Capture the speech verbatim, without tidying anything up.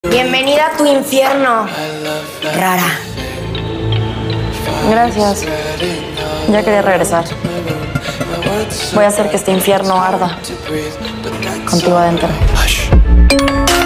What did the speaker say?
Bienvenida a tu infierno, rara. Gracias. Ya quería regresar. Voy a hacer que este infierno arda contigo adentro.